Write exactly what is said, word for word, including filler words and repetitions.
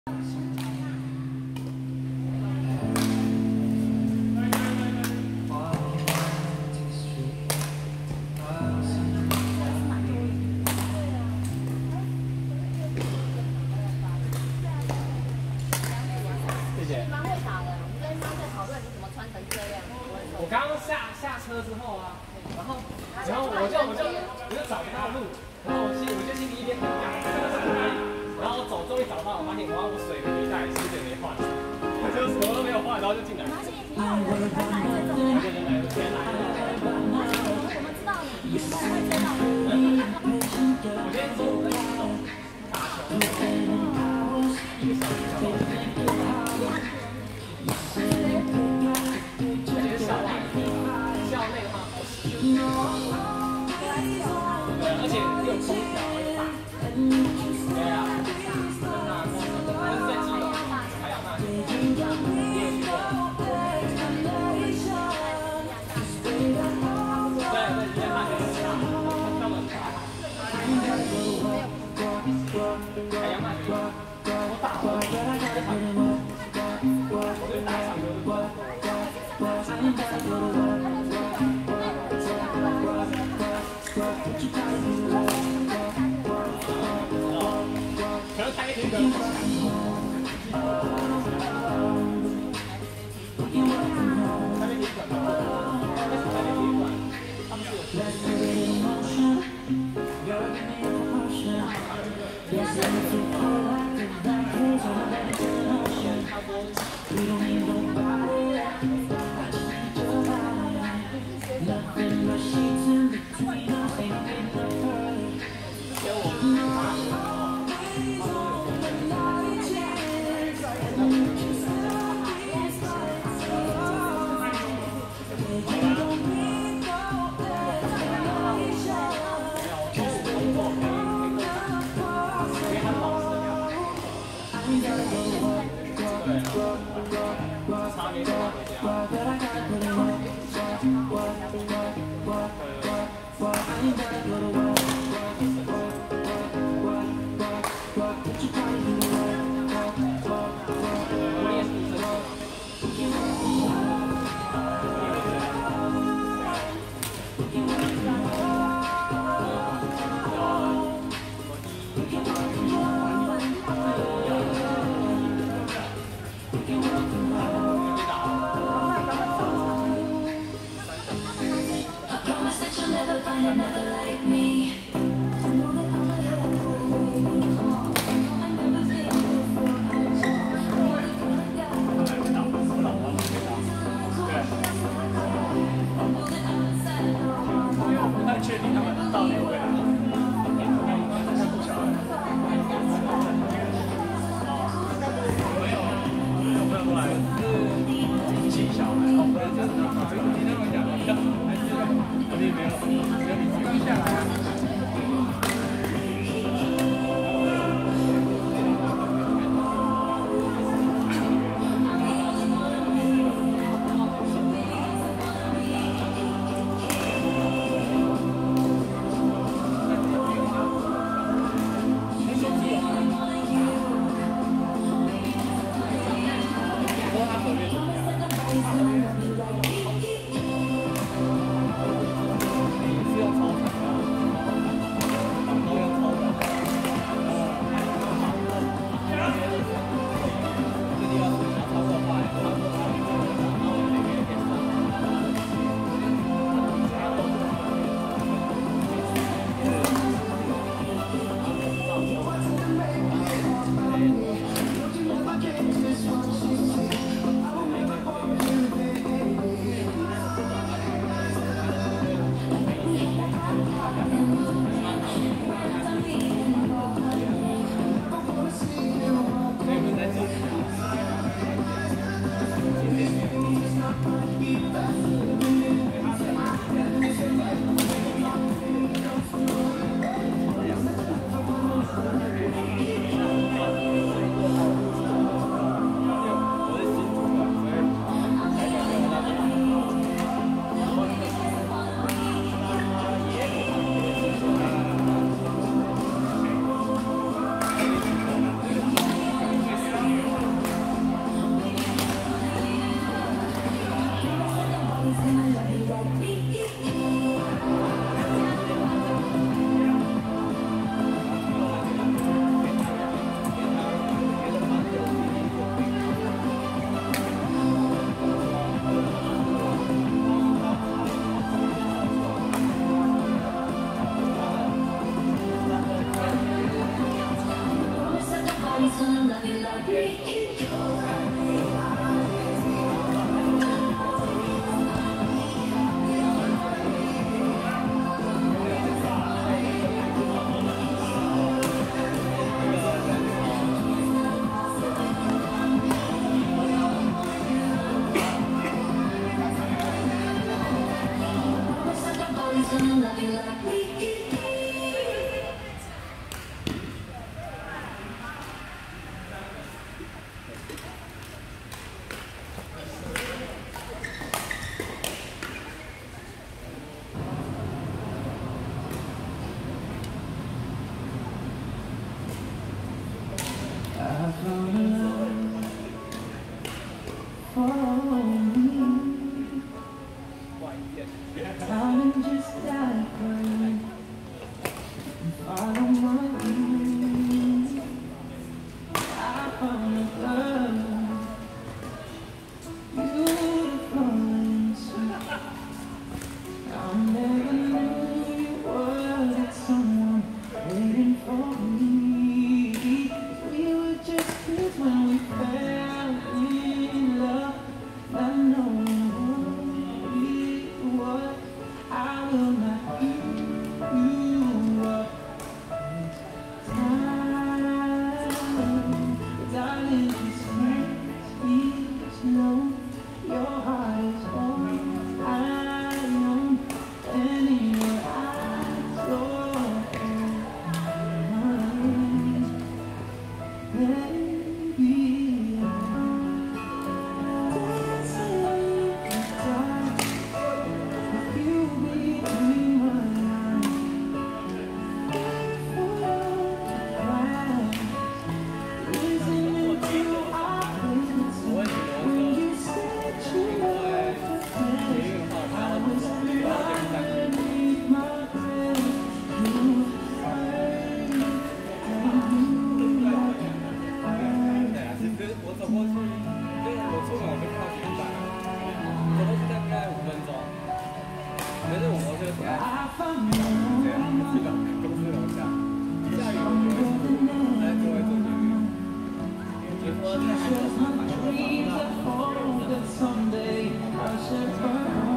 我刚刚下下车之后啊，然后然后我就我就我就找不到路，然后我心我就心里一边很赶，这个是哪里？然后我走终于找到，我发现我我水没带，鞋子也没换，我就什么都没有换，然后就进来。 而且你有人来这种， 我就人来了，先来了。 我怎么知道你运动会追到你？ 我今天中午在运动，打球，一个小时差不多。而且是校外，校内的话好洗。对，而且有空调，有大。对啊。那那在基隆，海洋大学，你有去过？对对，今天大学很大，他们海洋大学，我打了，我对打场球的。可能开一个。 Never find another like me. Someday I should burn.